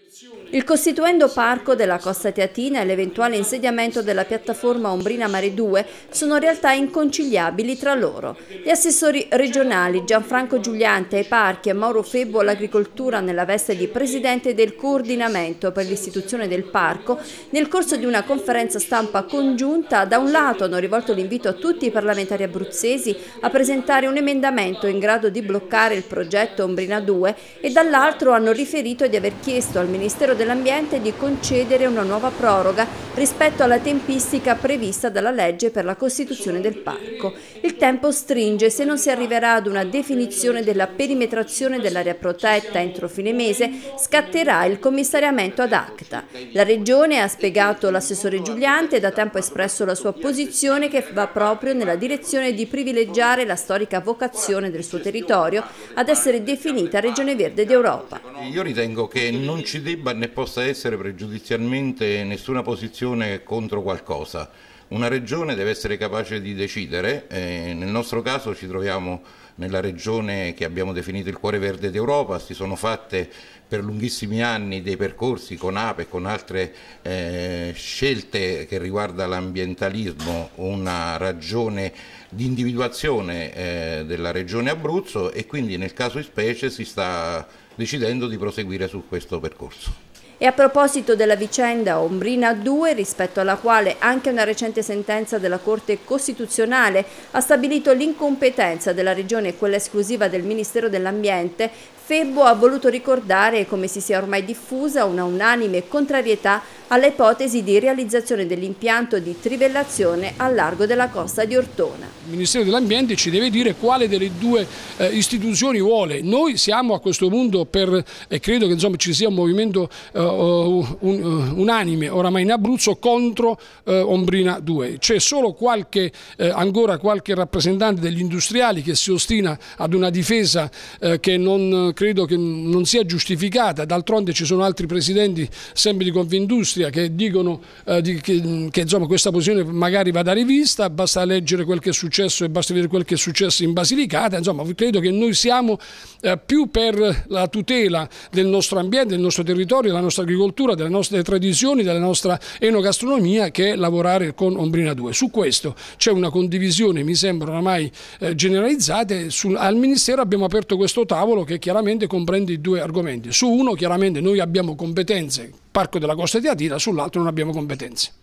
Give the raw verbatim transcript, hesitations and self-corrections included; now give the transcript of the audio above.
Il costituendo parco della Costa Teatina e l'eventuale insediamento della piattaforma Ombrina Mare due sono realtà inconciliabili tra loro. Gli assessori regionali Gianfranco Giuliante ai parchi e Mauro Febbo all'agricoltura nella veste di presidente del coordinamento per l'istituzione del parco, nel corso di una conferenza stampa congiunta, da un lato hanno rivolto l'invito a tutti i parlamentari abruzzesi a presentare un emendamento in grado di bloccare il progetto Ombrina due e dall'altro hanno riferito di aver chiesto al Ministero dell'Ambiente di concedere una nuova proroga rispetto alla tempistica prevista dalla legge per la costituzione del parco. Il tempo stringe se non si arriverà ad una definizione della perimetrazione dell'area protetta entro fine mese, scatterà il commissariamento ad acta. La Regione, ha spiegato l'assessore Giuliante, da tempo ha espresso la sua posizione che va proprio nella direzione di privilegiare la storica vocazione del suo territorio ad essere definita Regione Verde d'Europa. Io ritengo che non ci debba né possa essere pregiudizialmente nessuna posizione contro qualcosa. Una regione deve essere capace di decidere, eh, nel nostro caso ci troviamo nella regione che abbiamo definito il cuore verde d'Europa, si sono fatte per lunghissimi anni dei percorsi con A P E e con altre eh, scelte che riguardano l'ambientalismo, una ragione di individuazione eh, della regione Abruzzo, e quindi nel caso in specie si sta decidendo di proseguire su questo percorso. E a proposito della vicenda Ombrina due, rispetto alla quale anche una recente sentenza della Corte Costituzionale ha stabilito l'incompetenza della Regione e quella esclusiva del Ministero dell'Ambiente, Febbo ha voluto ricordare come si sia ormai diffusa una unanime contrarietà alla ipotesi di realizzazione dell'impianto di trivellazione al largo della costa di Ortona. Il Ministero dell'Ambiente ci deve dire quale delle due eh, istituzioni vuole. Noi siamo a questo punto per, e credo che insomma, ci sia un movimento eh, un, un, unanime oramai in Abruzzo contro eh, Ombrina due. C'è solo qualche, eh, ancora qualche rappresentante degli industriali che si ostina ad una difesa eh, che non credo che non sia giustificata. D'altronde ci sono altri presidenti sempre di Confindustria che dicono eh, di, che, che insomma, questa posizione magari vada rivista, basta leggere quel che è successo e basta vedere quel che è successo in Basilicata. Insomma, credo che noi siamo eh, più per la tutela del nostro ambiente, del nostro territorio, della nostra agricoltura, delle nostre tradizioni, della nostra enogastronomia, che lavorare con Ombrina due. Su questo c'è una condivisione, mi sembra oramai eh, generalizzata. Sul, al Ministero abbiamo aperto questo tavolo che chiaramente comprende i due argomenti. Su uno chiaramente noi abbiamo competenze, Parco della Costa Teatina, sull'altro non abbiamo competenze.